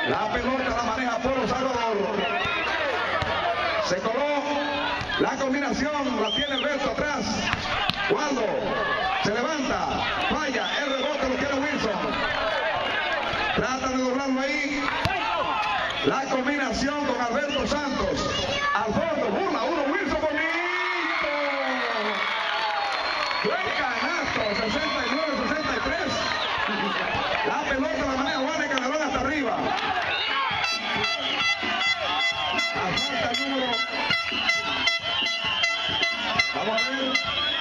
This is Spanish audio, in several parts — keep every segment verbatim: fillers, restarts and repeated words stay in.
La pelota la maneja Polo Salvador. Se coló. La combinación la tiene Alberto atrás. Waldo se levanta. Falla. El rebote lo tiene Wilson. Trata de doblarlo ahí. La combinación con Alberto Santos. Al fondo. Burla uno. Wilson bonito. Buen canasto. sesenta y nueve sesenta y tres. La pelota la maneja Juan Calderón hasta arriba. A falta el número. Vamos a ver.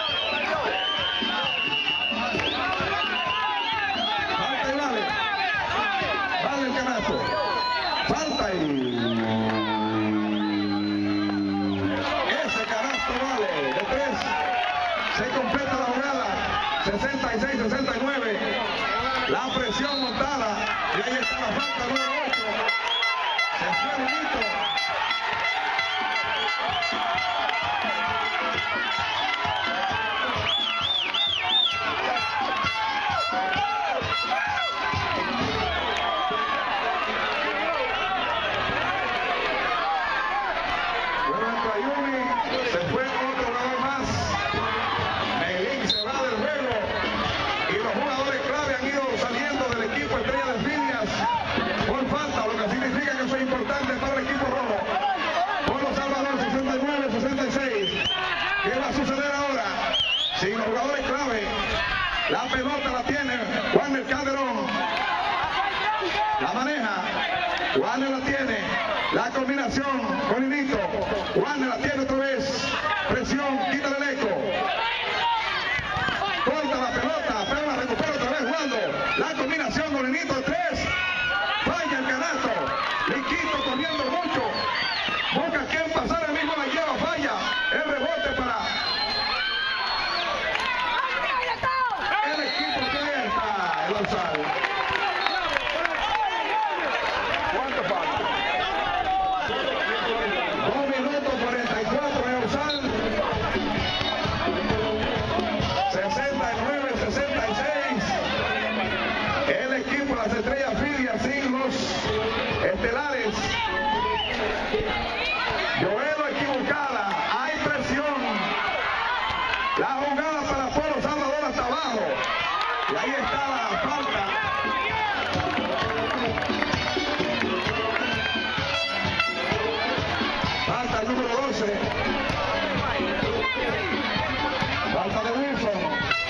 Falta y vale. Vale el canasto. Falta y... Ese canasto vale. De tres. Se completa la jugada. sesenta y seis sesenta y nueve. La presión montada. Y ahí está la falta número ocho. Se fue bonito. Se fue otro jugador más. Melín se va del juego. Y los jugadores clave han ido saliendo del equipo Estrella de Filias por falta, lo que significa que eso es importante para el equipo rojo. Polo Salvador sesenta y nueve sesenta y seis. ¿Qué va a suceder ahora? Sin los jugadores clave. La pelota la tiene Juan Calderón. La maneja. Juan la tiene. La combinación con Inito. Juan la tiene otra vez. Presión, quita el eco. Corta la pelota, pero la recupera otra vez Waldo. La combinación con Inito de tres. Falla el canasto. Liquito corriendo mucho. Busca quien pasar, el mismo la lleva, falla. El rebote para el equipo que está el Orsal. ¿Cuánto falta? dos minutos cuarenta y cuatro en Orsal. sesenta y nueve sesenta y seis. El equipo de las Estrellas Filias sin los estelares. Joelo equivocada. Hay presión. La jugada para Polo Salvador hasta abajo. Y ahí está la falta. Falta el número doce. Falta de Wilson.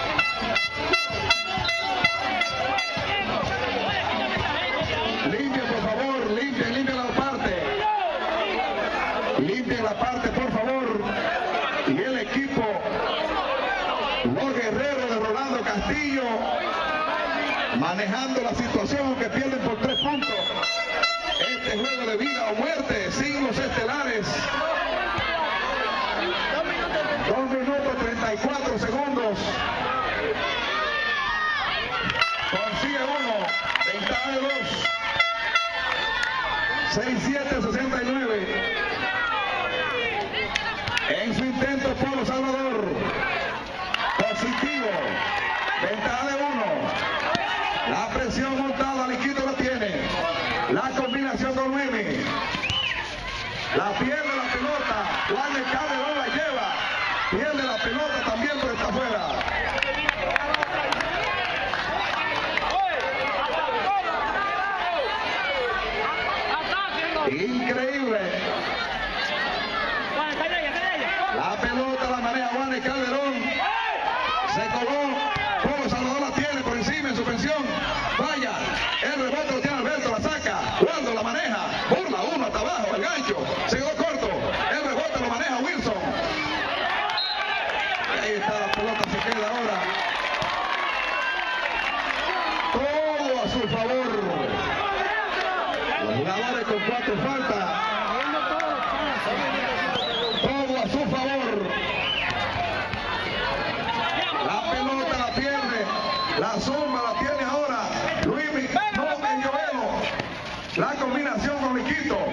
Limpien, por favor. Limpien, limpien la parte. Limpien la parte, por favor. Y el equipo, los guerreros de Rolando Castillo, manejando la situación, que pierden por tres puntos. Este juego de vida o muerte sin los estelares. dos minutos treinta y cuatro segundos. Consigue uno. Ventaja de dos. seis siete sesenta y nueve. En su intento Polo Salvador. Positivo. Ventaja de uno. La presión montada, Liquito la tiene. La combinación con Mimi. La pierde la pelota. Juan el Calderón la lleva. Pierde la pelota también, pero está afuera. Increíble. La pelota la maneja Juan el Calderón. Se coló. Polo Salvador la tiene por encima en suspensión. Falla. El rebote lo tiene Alberto, la saca. Waldo la maneja. Burla uno hasta abajo. El gancho. Se quedó corto. El rebote lo maneja Wilson. Ahí está la pelota, se queda ahora. Todo a su favor. Los jugadores con cuatro faltas. Todo a su favor. La pelota la pierde. La suma la tiene ahora Luis, no en Joelo. La combinación con Liquito.